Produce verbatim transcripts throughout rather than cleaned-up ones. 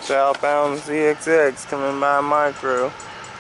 Southbound Z X X coming by Micro.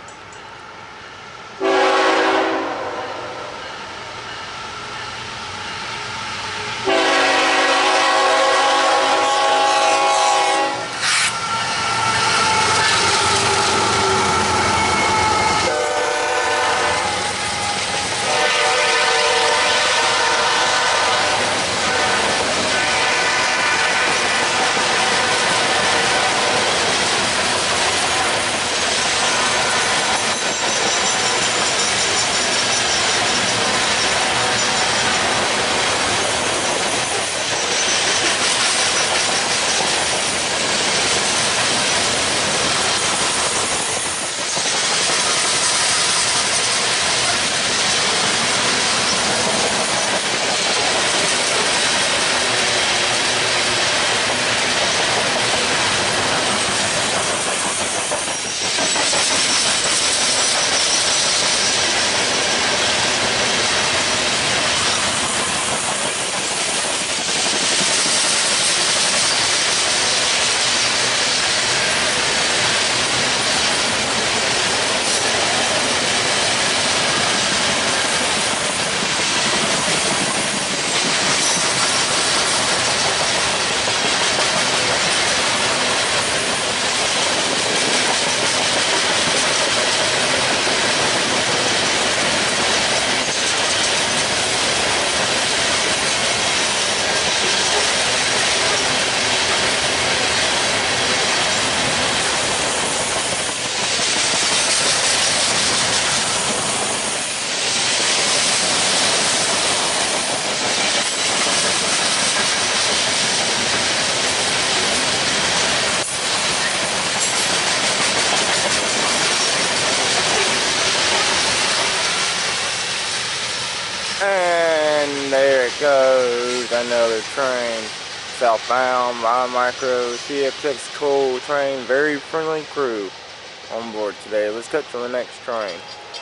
And there it goes, another train, southbound by Micro. Z X X cool train, very friendly crew on board today. Let's cut to the next train.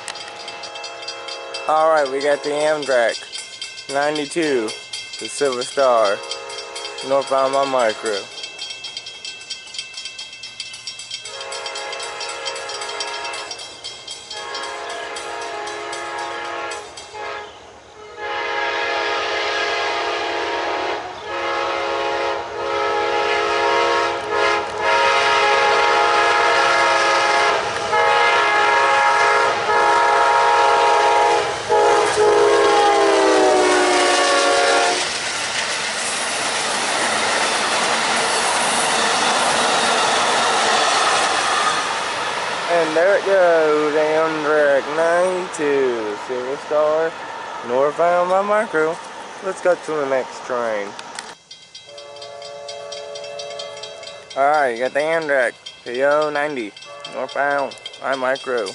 Alright, we got the Amtrak ninety-two, the Silver Star, northbound by Micro. And there it goes, Amtrak ninety-two, Silver Star, northbound by Micro. Let's go to the next train. Alright, you got the Amtrak P O ninety, northbound by Micro.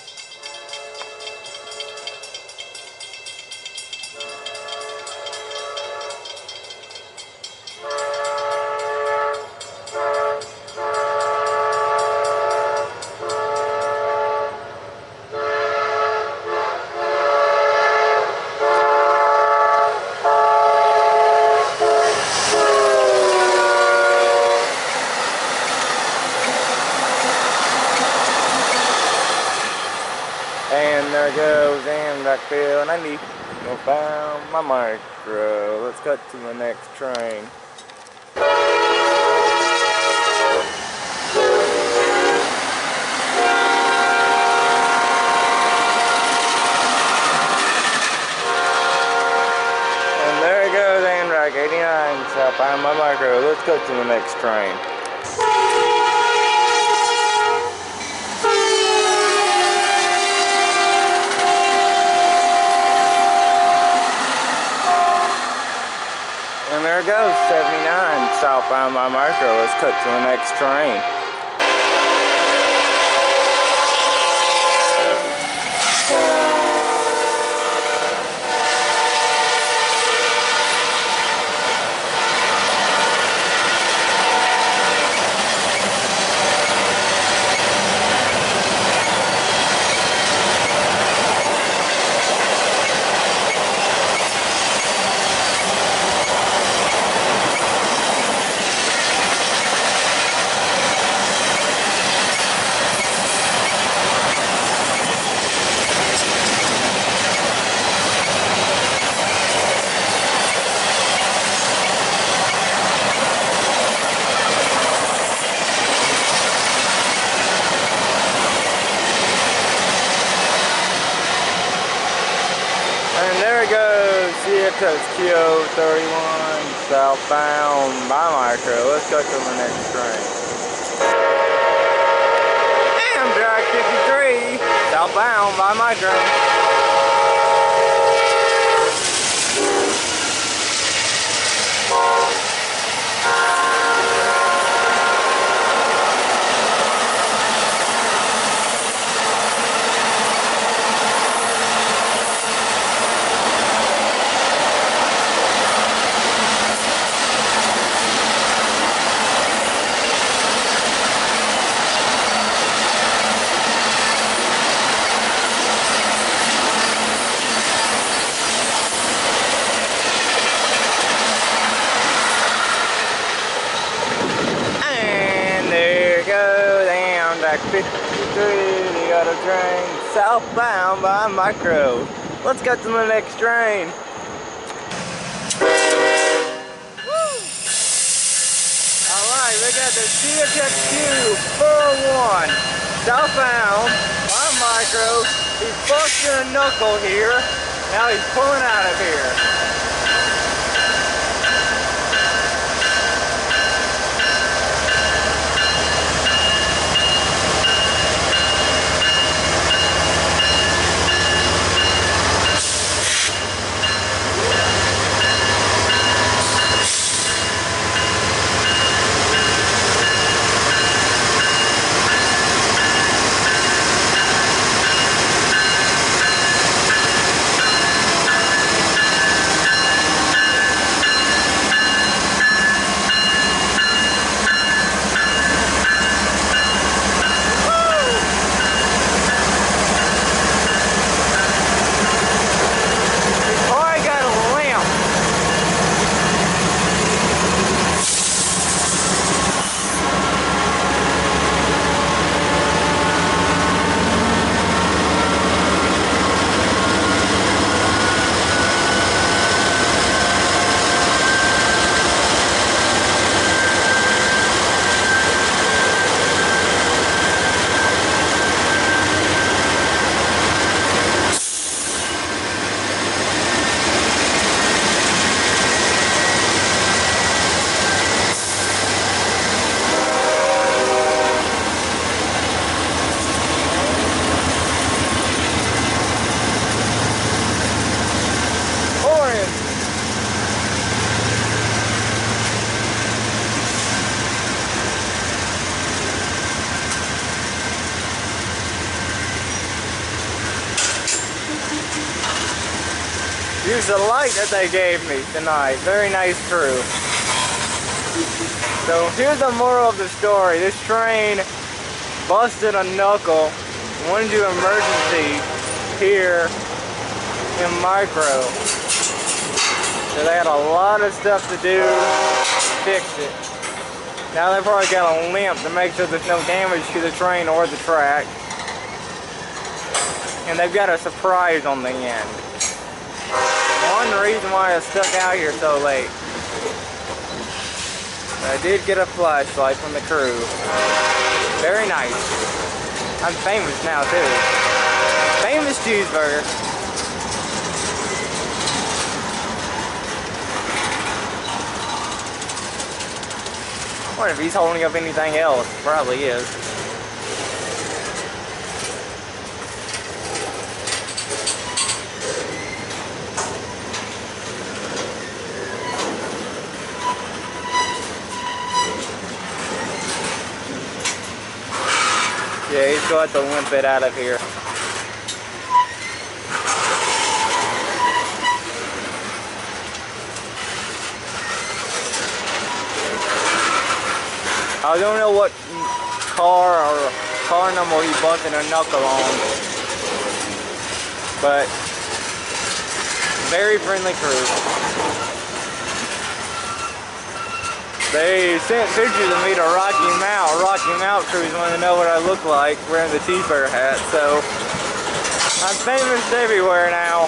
And there goes Amtrak P O ninety, northbound by Micro. Let's cut to the next train. And there it goes, Amtrak eighty-nine, southbound by Micro. Let's cut to the next train. And there it goes, seventy-nine, southbound by Micro. Let's cut to the next train. C F X Q thirty-one southbound by Micro. Let's go to the next train. Amtrak fifty-three southbound by Micro. fifty-three, the other train, southbound by Micro. Let's go to the next train. Alright, we got the C F X Q four oh one, southbound by Micro. He's busting a knuckle here. Now he's pulling out of here. Use the light that they gave me tonight. Very nice crew. So here's the moral of the story. This train busted a knuckle, went into emergency here in Micro. So they had a lot of stuff to do to fix it. Now they probably got a limp to make sure there's no damage to the train or the track. And they've got a surprise on the end. One reason why I stuck out here so late. I did get a flashlight from the crew. Very nice. I'm famous now too. Famous cheeseburger. I wonder if he's holding up anything else. Probably is. Yeah, he's going to limp it out of here. I don't know what car or car number he busted a knuckle on, but very friendly crew. They sent pictures of me to Rocky Mount. Rocky Mount crews wanted to know what I look like wearing the cheeseburger hat, so I'm famous everywhere now.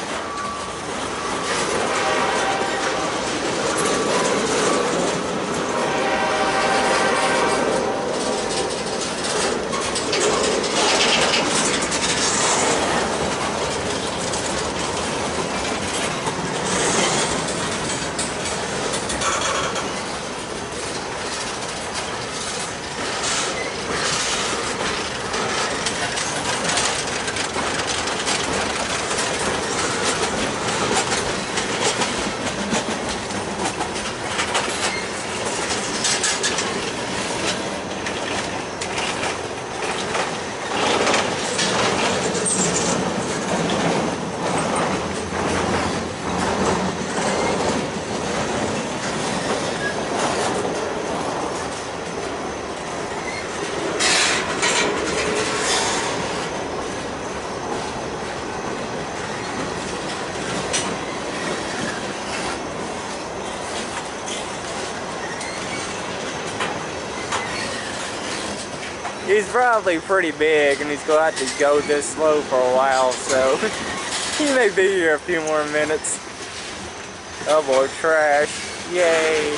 He's probably pretty big, and he's going to have to go this slow for a while, so he may be here a few more minutes. Oh boy, trash. Yay.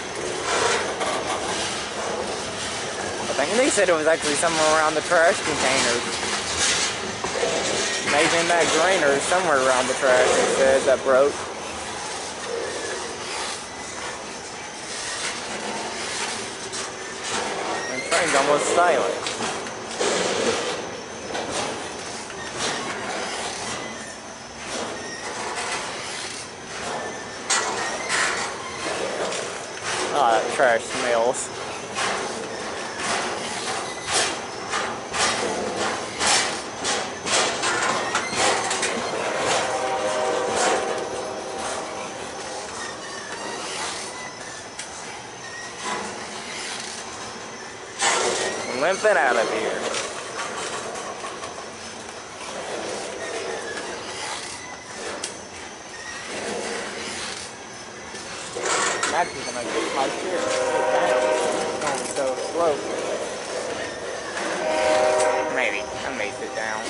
I think they said it was actually somewhere around the trash containers. Maybe in that drainer, somewhere around the trash, it said, that broke. And the train's almost silent. Oh, that trash smells. Limping out of here. I'm actually gonna get my chair sit down. It's going so slow. Maybe. I may sit down.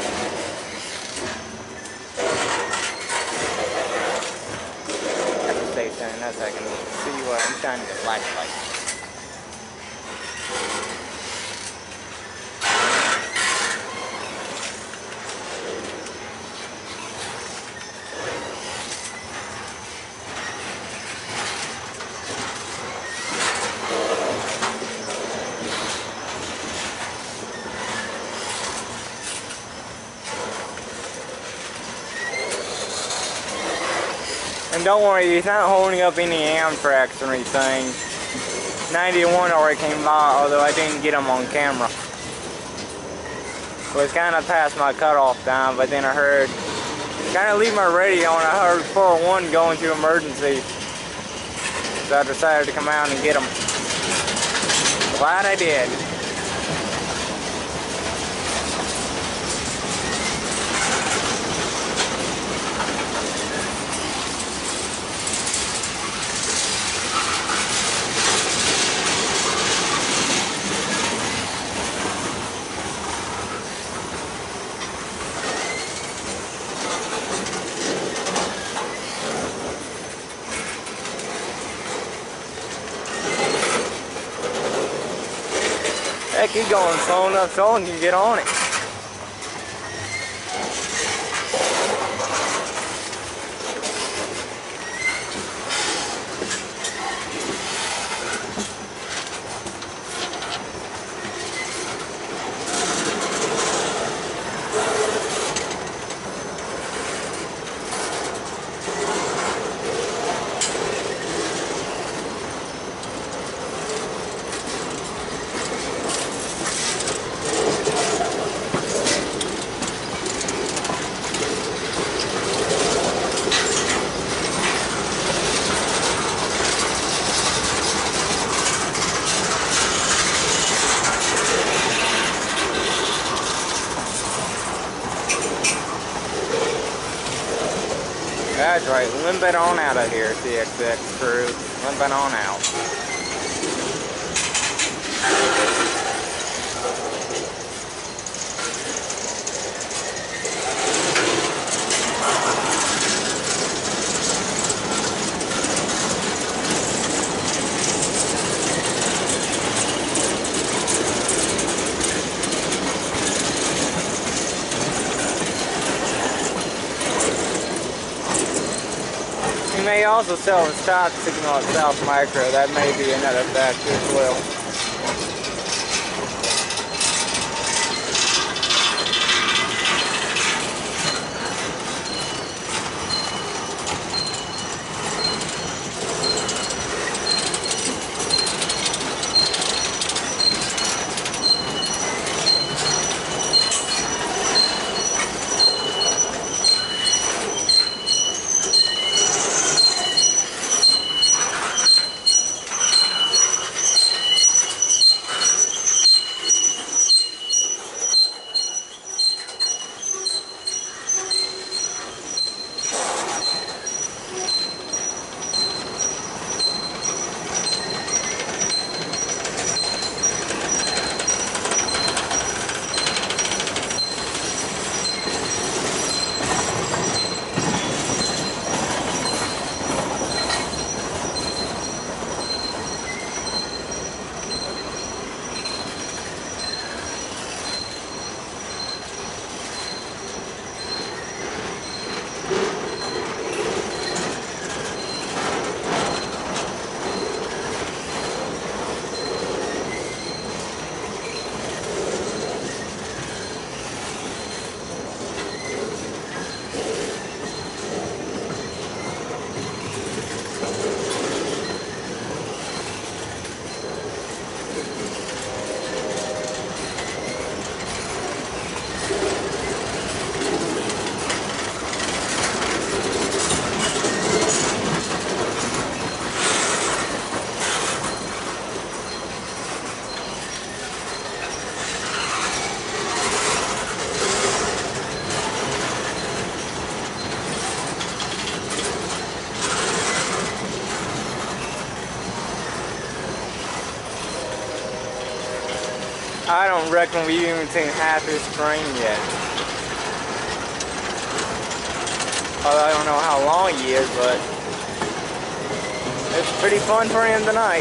I have to stay standing that second. See what I'm shining the flashlight. And don't worry, he's not holding up any Amtrak or anything. ninety-one already came by, although I didn't get him on camera. It was kind of past my cutoff time, but then I heard, kind of leave my radio on, I heard four one one going to emergency. So I decided to come out and get him. Glad I did. Heck, he's going slow enough so I can get on it. That's right, limping on out of here, C X X crew. Limping on out. He may also sell his stock signal at South Micro. That may be another factor as well. I don't reckon we've even seen half this train yet. Although I don't know how long he is, but it's pretty fun for him tonight.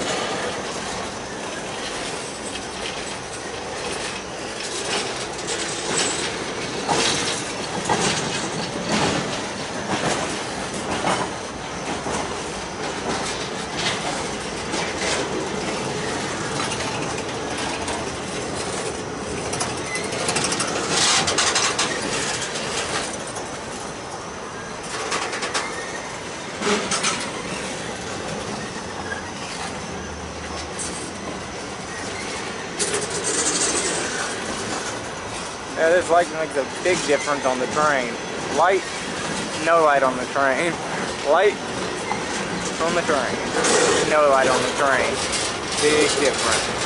Yeah, this light makes a big difference on the train. Light, no light on the train. Light on the train, no light on the train. Big difference.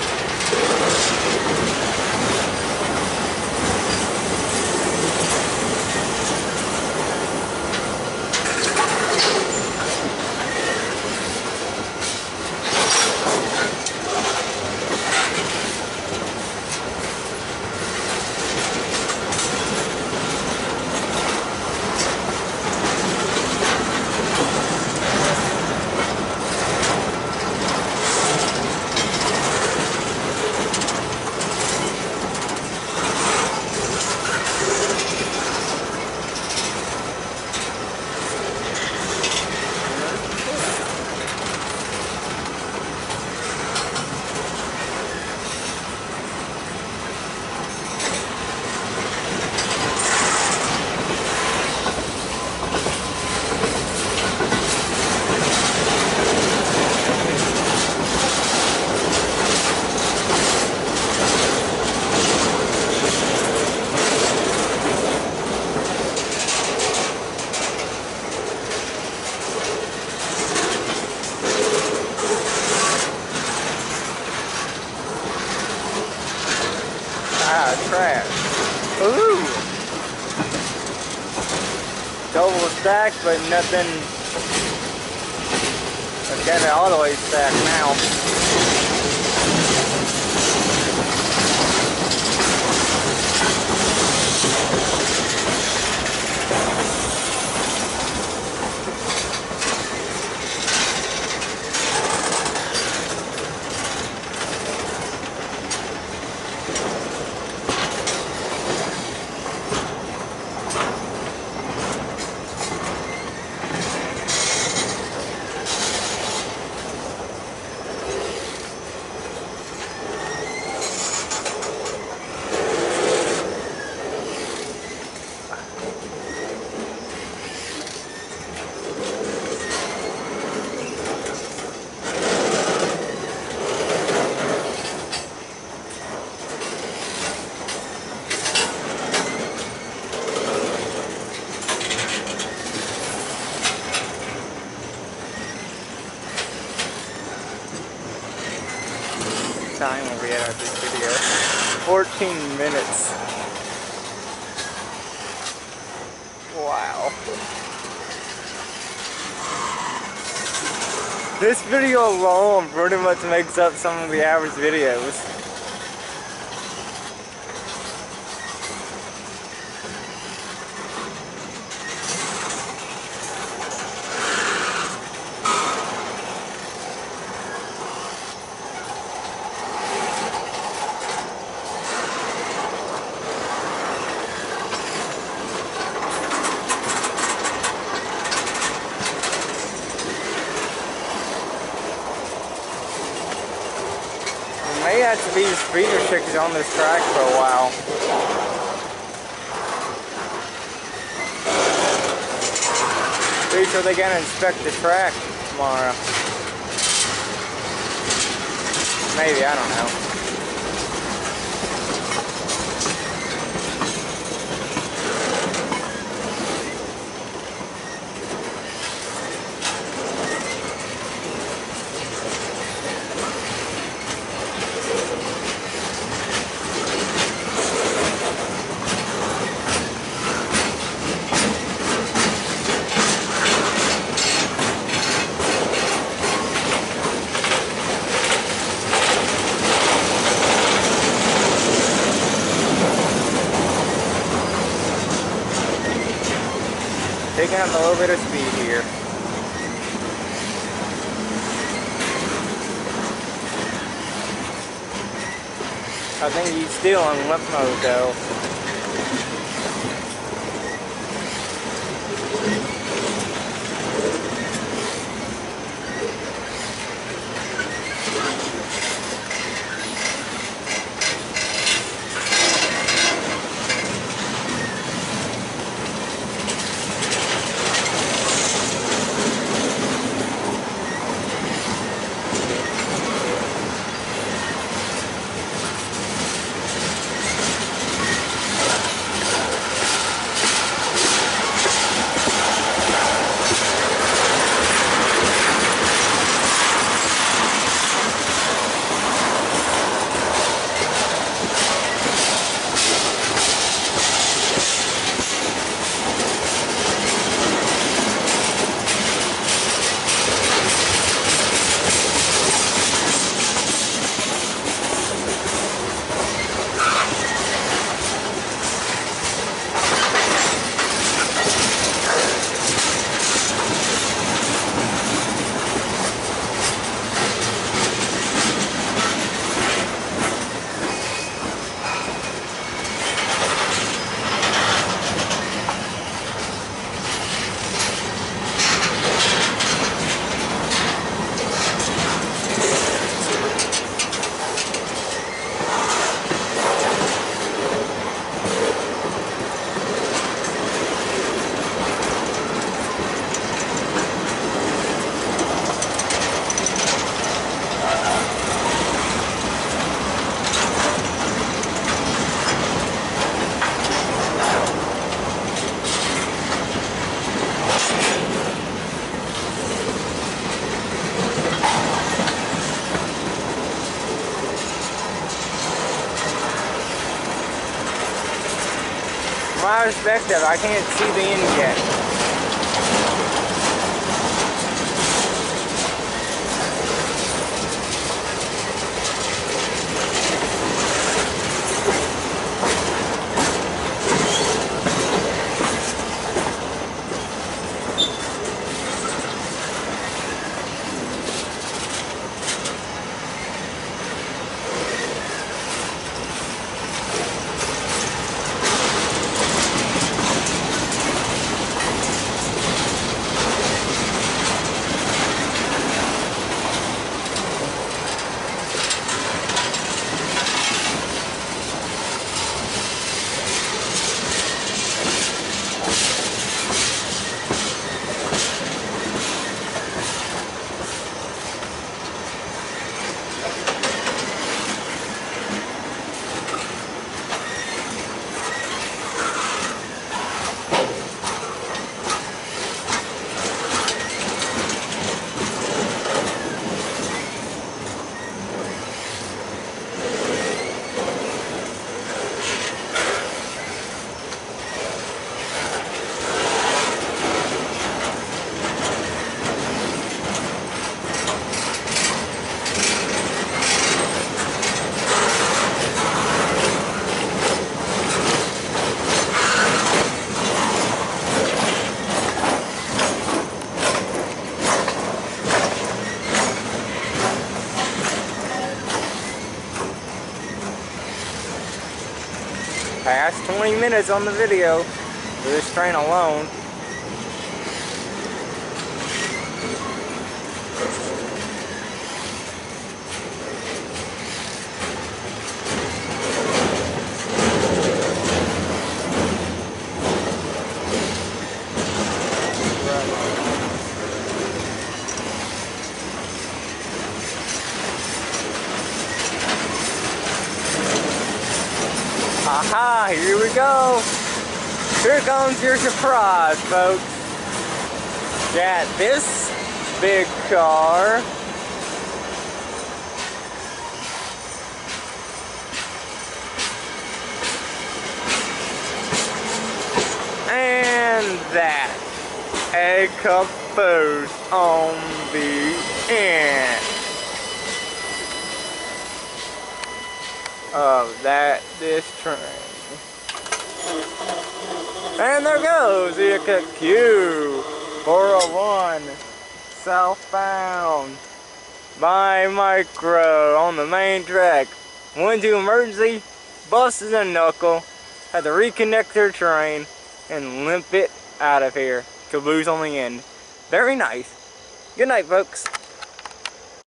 Ah, trash. Ooh! Double stacked, but nothing. I've got it all the way stacked now. Time will be at this video. fourteen minutes. Wow. This video alone pretty much makes up some of the average videos. May have to be speeder chickens on this track for a while. Pretty sure they're gonna inspect the track tomorrow. Maybe, I don't know. Picking up a little bit of speed here. I think he's still on limp mode though. From my perspective, I can't see the end yet. Past twenty minutes on the video for this train alone. Aha, here we go. Here comes your surprise, folks. Got this big car. And that. A caboose on the end of that this train. And there goes the Q four oh one southbound by Micro on the main track. Went to emergency, busted a knuckle, had to reconnect their train and limp it out of here. Caboose on the end. Very nice. Good night, folks.